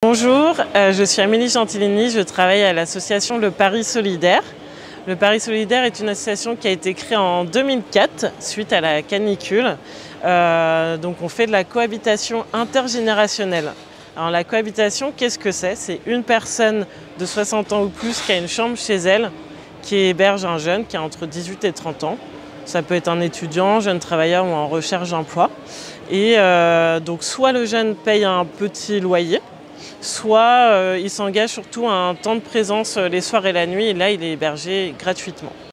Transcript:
Bonjour, je suis Amélie Gentilini, je travaille à l'association Le Paris Solidaire. Le Paris Solidaire est une association qui a été créée en 2004 suite à la canicule. Donc on fait de la cohabitation intergénérationnelle. Alors la cohabitation, qu'est-ce que c'est? C'est une personne de 60 ans ou plus qui a une chambre chez elle, qui héberge un jeune qui a entre 18 et 30 ans. Ça peut être un étudiant, jeune travailleur ou en recherche d'emploi. Et donc soit le jeune paye un petit loyer, soit il s'engage surtout à un temps de présence les soirs et la nuit, et là il est hébergé gratuitement.